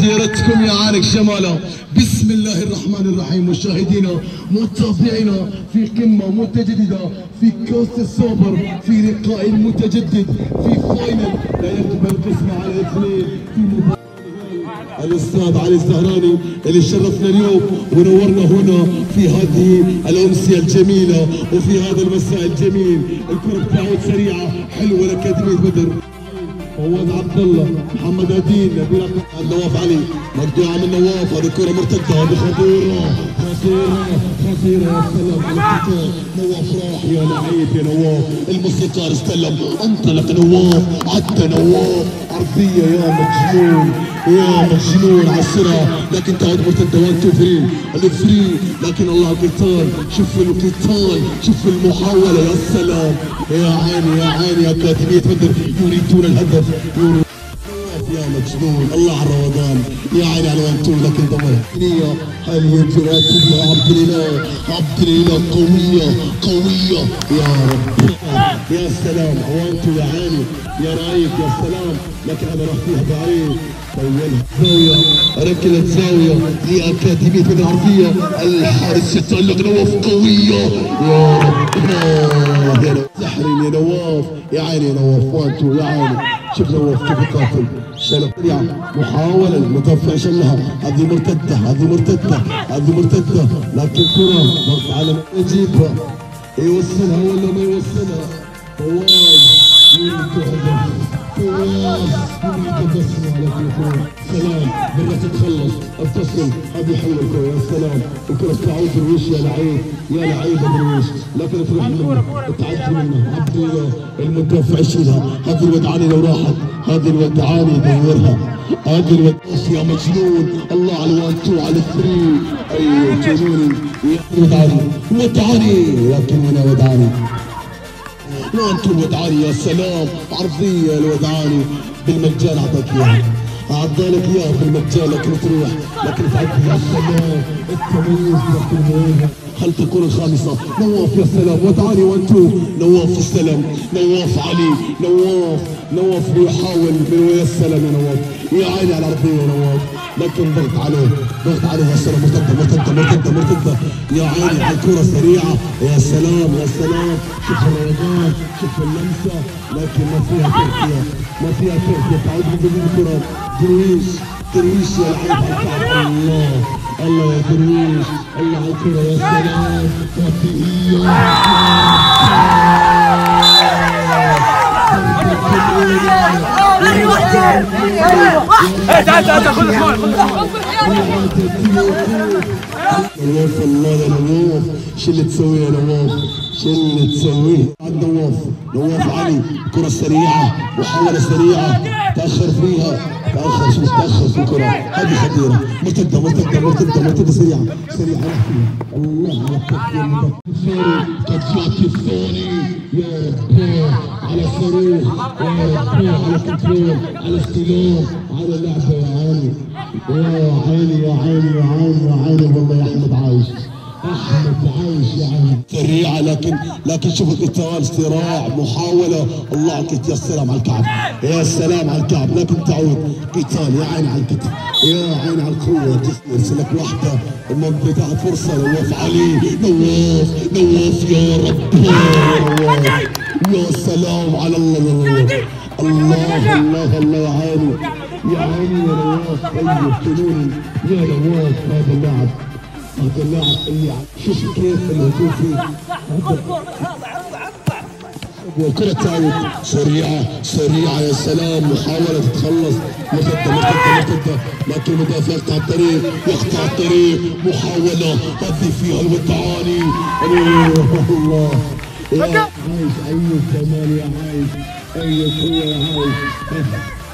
ديرتكم يا عارك شماله. بسم الله الرحمن الرحيم. مشاهدينا متابعينا في قمه متجدده، في كاس السوبر، في لقاء متجدد، في فاينل لا يقبل القسم على اثنين. في الاستاذ علي الزهراني اللي شرفنا اليوم ونورنا هنا في هذه الامسيه الجميله وفي هذا المساء الجميل. الكره بتعود سريعه حلوه لاكاديميه بدر. فواز عبد الله، محمد هدين، نواف علي، مقطوعه من نواف. هذه كره مرتده، هذه خطيره خطيره خطيره. يا سلام على القتال. نواف راح يا لعيب يا نواف. الموسيقار استلم، انطلق نواف، عدى نواف عرضيه. يا مجنون يا مجنون على السرعه، لكن تعود مرتده. 1 2 3 الفري، لكن الله القتال. شوف القتال، شوف المحاوله. يا سلام يا عيني يا عيني. اكاديميه بدر يريدون الهدف. يا مجنون الله على الروضان. يا عيني على 1 2، لكن ضمن نيه. هل يمكن يا عبد الاله؟ عبد الاله قويه قويه. يا رب يا سلام. 1 2 يا عيني يا رايق يا سلام. لكن هذا راح فيها بعيد. طولها زاويه، ركلت زاويه لاكاديميه بدر العربيه. الحارس يتالق. نواف قويه. يا رب يا سحرين يا نواف. يا عيني يا نواف. 1 2 يا عيني. شوف نواف كيف يقاتل. سريعة محاولة المدافع شلها. هذه مرتدة هذه مرتدة هذه مرتدة، لكن كرة ضغط على يجيبها. يوصلها ولا ما يوصلها؟ فواز يريد هدف. فواز يريد بسمة على الكرة. سلام بدها تتخلص. اتصل. هذه حلوة الكرة. يا سلام. الكرة تعود درويش يا لعيب يا لعيب درويش، لكن تروح منه تعدي منه. عبد الله المدافع يشيلها. هذه الودعاني لو راحت، هذه الودعاني يدورها. هذه الودعاني يا مجنون. الله على 1 2 على 3. ايوه جنوني يا ودعاني ودعاني، لكن وين ودعاني؟ 1 2 ودعاني. يا سلام عرضيه الودعاني بالمجان. اعطاك اياها، اعطالك اياها بالمجان، لكن تروح لكن تعدي. يا سلام التمييز لكن هل تكون الخامسة؟ نواف يا سلام. ودعاني 1 2. نواف استلم. نواف علي. نواف بيحاول يا سلام يا نواف. يا عيني على العرضية يا نواف، لكن ضغط عليه ضغط عليه. يا سلام مرتدة مرتدة مرتدة مرتدة. يا عيني على الكرة سريعة. يا سلام يا سلام. شوف الروضان، شوف اللمسة، لكن ما فيها تركية ما فيها تركية. تعود من الكرة. درويش درويش يا لعيب. الله الله يا درويش. الله على الكرة. يا سلام تعال تعال خذ نواف. الله يا نواف. شو اللي تسويه يا نواف؟ شو اللي تسويه؟ عند نواف علي. كرة سريعة، محاولة سريعة، تأخر فيها، تأخر شوف تأخر في الكرة. هذه خطيرة. مرتدة مرتدة مرتدة مرتدة سريعة سريعة. الله على التكتيك. قد يأتي الثاني. يا رب على صاروخ، يا رب على كنترول، على استلام، على لعبة. يا عيني يا عيني يا عيني يا عيني يا عيني. والله يا أحمد عايش، أحمد عايش يا عيني. سريعة لكن شوف القتال. صراع محاولة. الله عليك. يا سلام على الكعب يا سلام على الكعب، لكن تعود قتال. يا عيني على الكتف يا عيني على القوة. ترسل لك واحدة بتاعت فرصة. نواف علي. نواف يا رب يا نواف. يا سلام على الله الله الله الله. يا عيني يا عيني يا نواف. طيب جنوني يا نواف. هذا اللاعب اللي شوف كيف الهجوم فيه. والكرة تعود سريعة سريعة. يا سلام محاولة تتخلص. مرتدة مرتدة مرتدة، لكن المدافع يقطع الطريق يقطع الطريق. محاولة هذه فيها الودعاني. الله يا عايش. أي جمال يا عايش. أي قوة يا عايش.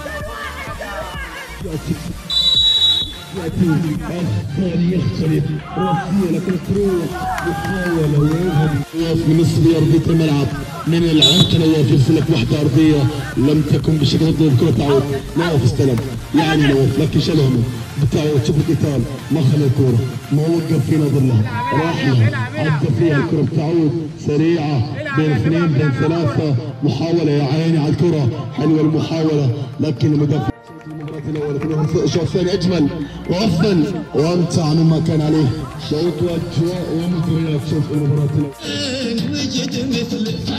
الثاني يختلف راسية، لكن تروح محاولة ويذهب. نواف من نصف أرضية الملعب من العمق. نواف يرسل لك واحدة أرضية لم تكن بشكل مطلوب. الكرة تعود. نواف استلم يعني نواف، لكن شالهم بتعود. شوف القتال، ما خلى الكرة، ما وقف في نظر لها، راح لها، عدى فيها الكرة. بتعود سريعة بين اثنين بين ثلاثة. محاولة يا عيني على الكرة. حلوة المحاولة، لكن المدافع الشوط الثاني اجمل وافضل وامتع مما كان عليه. شوط واجواء ومغريات. شوف المباراه وجد مثله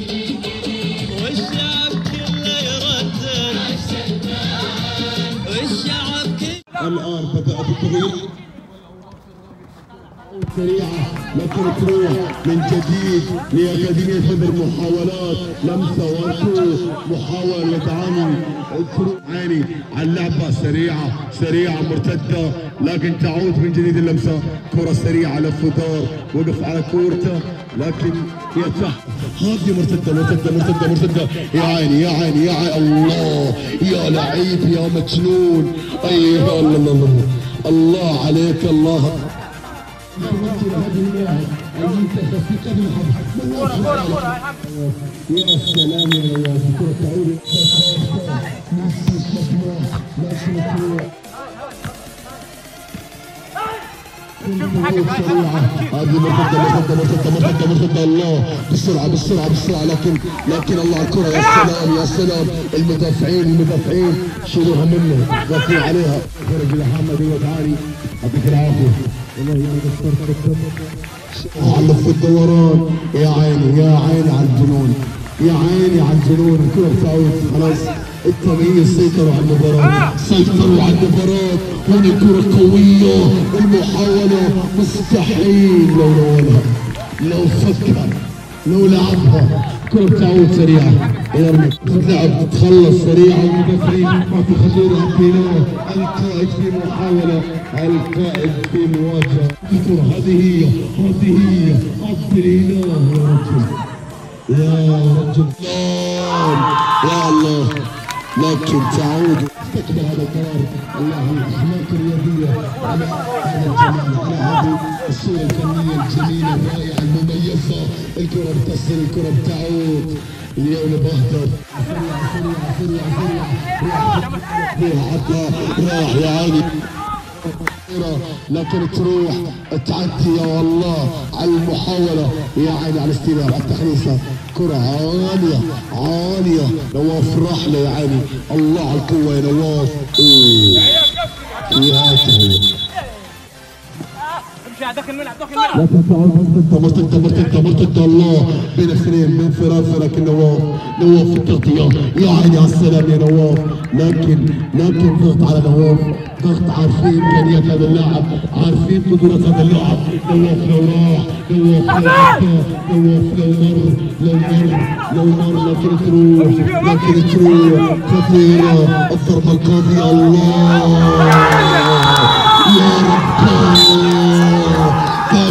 والشعب كله يردد والشعب كله. الان بدات التغيير سريعة لكن تروح من جديد لأكاديمية بدر. محاولات لمسة وانتو محاولة تعامل عيني على اللعبة سريعة مرتدة لكن تعود من جديد اللمسة. كرة سريعة لفودار وقف على كورته لكن هي تحت. هذه مرتدة يا عيني الله يا لعيب يا مجنون. اي الله عليك الله. تمثل هذه اللاعب المنتخب في قبل الحدث. يا سلام يا نواف. الكرة تعود هذه مرتدة الله بسرعة لكن الله على الكرة. يا سلام المدافعين شيلوها منه غطوا عليها. خرج إلى محمد وتعالي يعطيك العافية. والله علق في الدوران. يا عيني على الجنون الكرة تعود خلاص. التمييز سيطروا على المباراة هنا كرة قوية. المحاولة مستحيل لو نولها لو فكر لو لعبها. كرة تعود سريعة يرمي تتلعب تتخلص سريعة. المدافعين ما في خطورة عبيناه. القائد في محاولة القائد في مواجهة. الكرة هذه هي أبريناه يا رجل يا الله. لكن تعود استقبل هذا القرار. الله الاخلاق الرياضيه على هذا الجمال على هذه الصوره الفنيه الجميله الرائعه المميزه. الكره بتصل الكره بتعود اليوم بهدر سريع راح يا عيني لكن تروح تعدي يا والله على المحاولة. يا عيني على الاستلام على التحريصة. كرة عالية نواف راح له. يا عيني الله على القوة يا نواف. يا تهوى لكن مرتدة الله بين الاثنين بين فراس. لكن نواف في التغطية. يا عيني على السلام يا نواف. لكن ضغط على نواف ضغط. عارفين امكانيات هذا اللاعب عارفين قدرات هذا اللاعب. نواف لو راح نواف لو مر لكن تروح خطيرة. الضربة القاضية الله يا رب. قال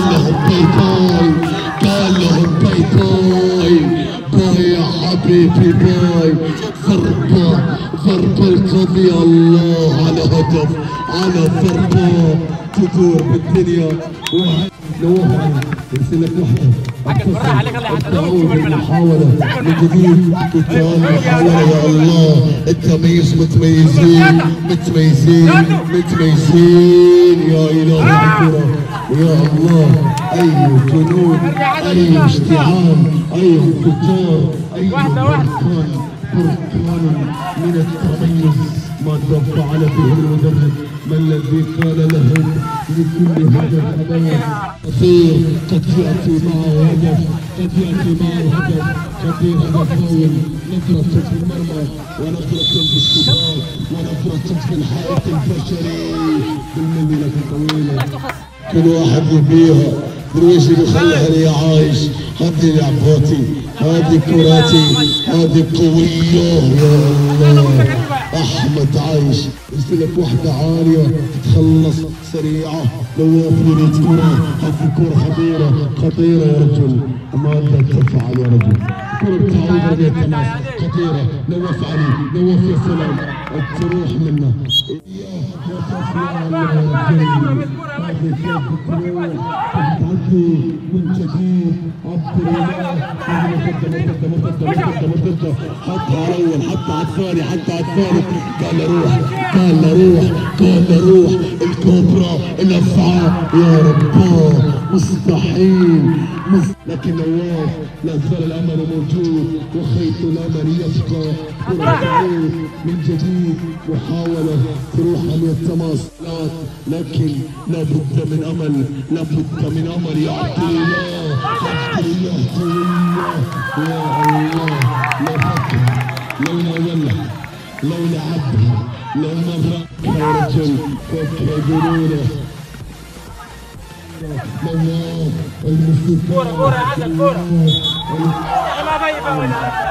لهم باي باي يا حبيبي باي. ضربة القاضية الله على هدف على ضربة تدور بالدنيا. نواف يرسل لك وحده تعود المحاولة من جديد. قتال محاولة يا الله. التمييز متميزين يا إله الكرة يا الله. أي جنون أي اشتعال أي انفجار أي بركان من التميز ما تفعل به المدرب. ما الذي قال لهم لكل هذا الهدف قصير قد يأتي معه هدف خطير. هدف فاول. نظرة في المرمى ونظرة في الشباك ونظرة في الحائط البشري بالملي لكن طويلة. كل واحد يبيها درويش بيخليها لي عايش. هذه لعباتي هذه كراتي هذه قوية يا الله. احمد عايش يرسل لك وحده عاليه تخلص سريعه. نواف يريد كره. هذه كره خطيره يا رجل. ماذا تفعل يا رجل؟ كره بتعود رميه تماس خطيره. نواف يا سلام تروح منه. هذه كيف تروح تعدي من جديد. عبد الله مرتده حطها على الاول، حطها على الثاني، حطها على الثالث، قال له روح، قال له روح، قال له روح. الكوبرا الافعى يا رب مستحيل. لكن نواف لا زال الامل موجود وخيط الامل يبقى. كرة تعود من جديد، محاولة تروح عملية التماس، لكن لابد من امل، لابد من امل. يا عبد الله، عبد الله قوية يا الله. لو فكر، لو ناولها، لو لعبها، لو مرة يا رجل فك يقولونه. كورة يا عدل كورة. ما بيبقى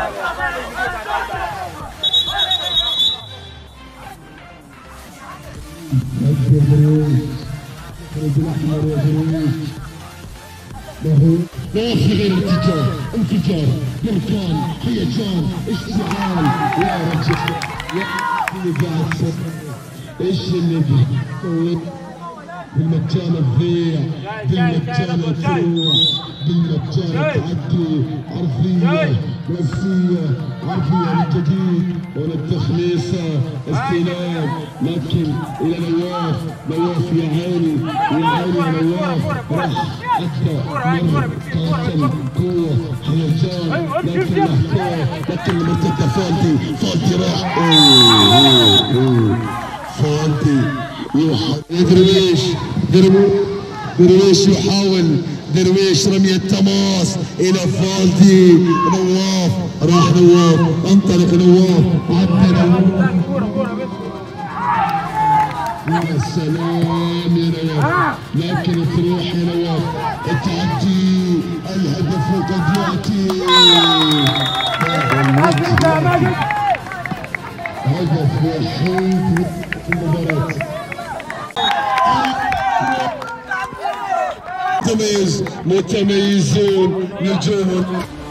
ما في غير انفجار، انفجار، بركان، هيجان، اشتعال. يا رجل يا اللي قاعد ايش اللي سويت؟ بالمجان تضيع، بالمجان تروح، بالمجان تعدي. عرفية نفسية، عرفية من جديد، ولا التخليصة استلام. لكن إلى نواف، نواف يا عيني، يا عيني يا نواف. راح حتى مر قاتل قوة هيجان، لكن محتاج، لكن المرتدة فالتي، فالتي راح. فالتي درويش، درويش يحاول، درويش رمي التماس الى فالدي. نواف راح، نواف انطلق، نواف عدى نواف. يا سلام يا نواف، لكن تروح يا نواف، تعدي. الهدف قد ياتي. هدف وحيد في المباراة. متميزون نجوم